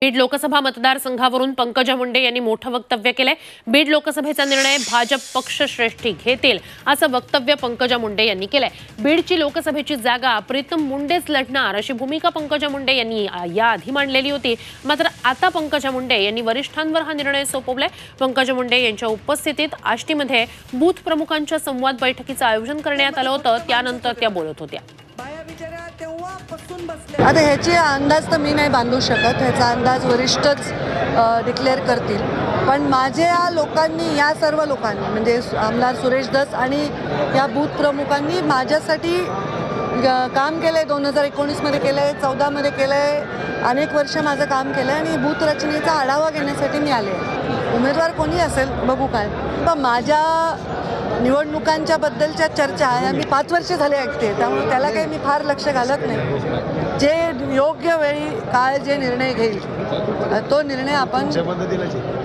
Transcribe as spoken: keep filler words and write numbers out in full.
बीड लोकसभा मतदारसंघावरून पंकजा मुंडे यांनी मोठं वक्तव्य केलंय। बीड लोकसभेचा निर्णय भाजप पक्षश्रेष्ठी घेतील असं वक्तव्य पंकजा मुंडे यांनी केलंय। बीडची लोकसभेची जागा प्रीतम मुंडेच लढणार अशी भूमिका पंकजा मुंडे यांनी याआधी मांडलेली होती। मात्र आता पंकजा मुंडे यांनी वरिष्ठांवर हा निर्णय सोपवलाय। पंकजा मुंडे यांच्या उपस्थितीत आष्टीमध्ये बूथ प्रमुखांच्या संवाद बैठकीचं आयोजन करण्यात आलं होतं, त्यानंतर त्या बोलत होत्या। आता ह्याची अंदाज तर मी नाही बांधू शकत, ह्याचा अंदाज वरिष्ठच डिक्लेअर करतील। पण माझ्या लोकांनी, या सर्व लोकांनी म्हणजे आमदार सुरेश धस आणि या बूथ प्रमुखांनी माझ्यासाठी काम केलं आहे। दोन हजार एकोणीसमध्ये केलं आहे, चौदामध्ये केलं आहे, अनेक वर्ष माझं काम केलं आहे आणि बूथ रचनेचा आढावा घेण्यासाठी मी आले। उमेदवार कोणी असेल बघू काय, पण माझ्या निवडणुकांच्या बद्दलच्या चर्चा ह्या मी पाच वर्ष झाले ऐकते, त्यामुळे त्याला काही मी फार लक्ष घालत नाही। जे योग्य वेळी काळ जे निर्णय घेईल तो निर्णय आपण